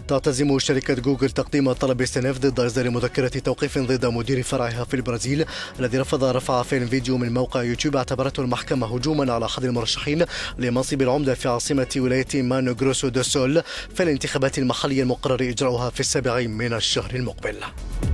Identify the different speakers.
Speaker 1: تعتزم شركة جوجل تقديم طلب استئناف ضد إصدار مذكرة توقيف ضد مدير فرعها في البرازيل الذي رفض رفع فيديو من موقع يوتيوب اعتبرته المحكمة هجوما على أحد المرشحين لمنصب العمدة في عاصمة ولاية مانو جروسو دو سول في الانتخابات المحلية المقرر إجراؤها في 7 من الشهر المقبل.